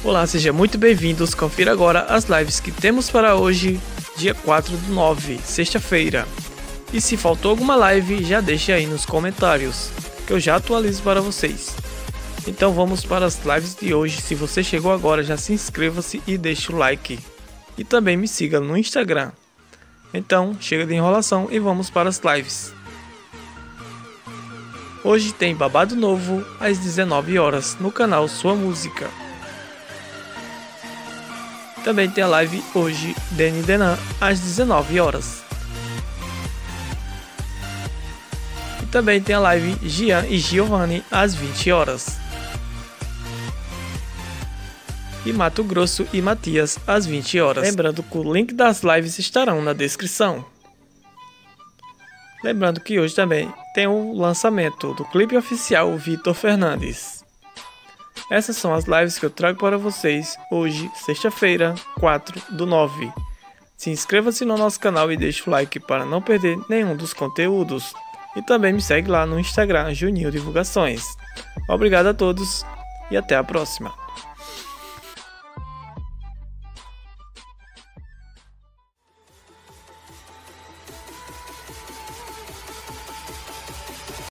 Olá, seja muito bem-vindos. Confira agora as lives que temos para hoje, dia 4/9, sexta-feira. E se faltou alguma live, já deixe aí nos comentários, que eu já atualizo para vocês. Então vamos para as lives de hoje. Se você chegou agora, já se inscreva-se e deixe o like. E também me siga no Instagram. Então, chega de enrolação e vamos para as lives. Hoje tem babado novo às 19 horas no canal Sua Música. Também tem a live hoje Deni Denan às 19 horas. E também tem a live Gian e Giovanni às 20 horas. E Mato Grosso e Matias às 20 horas. Lembrando que o link das lives estarão na descrição. Lembrando que hoje também tem o lançamento do clipe oficial Vitor Fernandes. Essas são as lives que eu trago para vocês hoje, sexta-feira, 4/9. Se inscreva-se no nosso canal e deixe o like para não perder nenhum dos conteúdos. E também me segue lá no Instagram, Juninho Divulgações. Obrigado a todos e até a próxima.